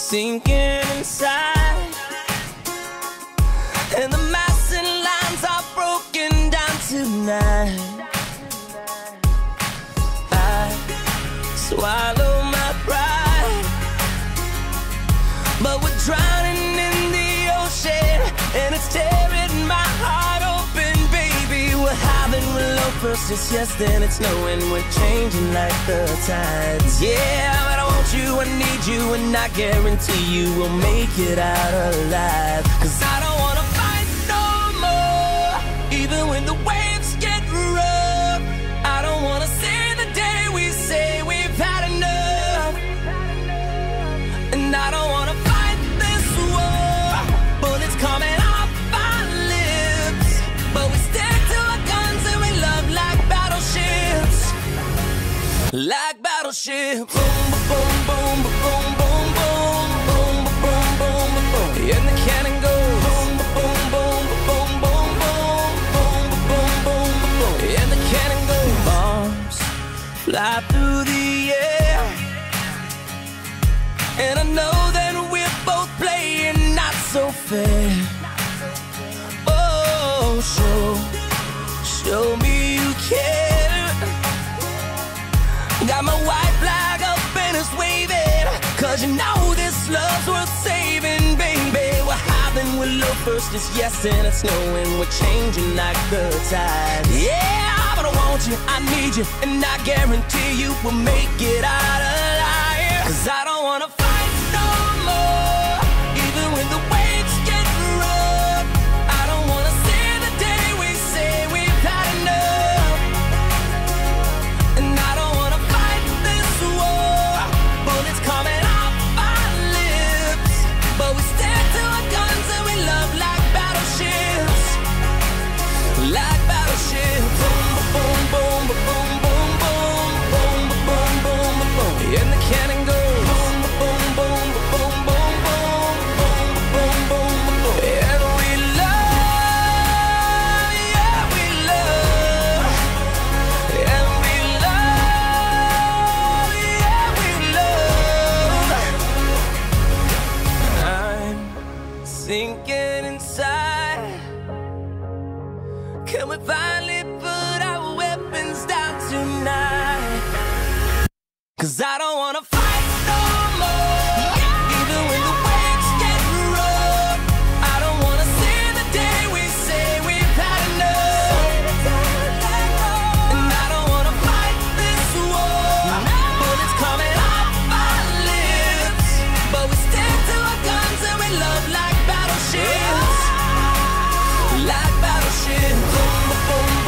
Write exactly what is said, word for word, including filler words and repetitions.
sinking inside, and the massive lines are broken down tonight. I swallow my pride, but we're drowning in the ocean, and it's tearing my heart open, baby. We're having love first, it's yes, then it's no, and we're changing like the tides. Yeah, but I want you, I need you, and I guarantee you we'll make it out alive. Cause I don't wanna fight no more, even when the waves get rough. I don't wanna see the day we say we've had enough, and I don't wanna fight this war, bullets coming off our lips, but we stick to our guns and we love like battleships, like battleships. Boom, boom, boom, boom, boom, boom, boom, boom, boom, boom, boom. And the cannon goes boom, boom, boom, boom, boom, boom, boom, boom, boom, boom. And the cannon goes. Bombs fly through the air, and I know that we're both playing not so fair. Oh, show, show me you care. Got my white flag up and it's waving, cause you know this love's worth saving, baby. We're having with love first, it's yes and it's no, and we're changing like the tides. Yeah, but I want you, I need you, and I guarantee you we'll make it out alive. Cause I don't wanna fight no more, even when the waves get rough. I don't wanna see the day we say we've had enough, and I don't wanna fight this war, bullets coming off our lips, but we stick to our guns and we love like battleships, like battleships. Boom, boom, boom, boom, boom, boom, boom, boom, boom, boom, boom. And the cannon goes boom, boom, boom, boom, boom, boom, boom, boom, boom, boom. And we love, yeah, we love, and we love, yeah, we love. I'm sinking inside. Can we finally put our weapons down tonight? Cause I don't wanna fight no more, even when the waves get rough. I don't wanna see the day we say we've had enough, and I don't wanna fight this war, bullets coming off our lips, but we stick to our guns and we love like battleships, like battleships. Boom, boom, boom.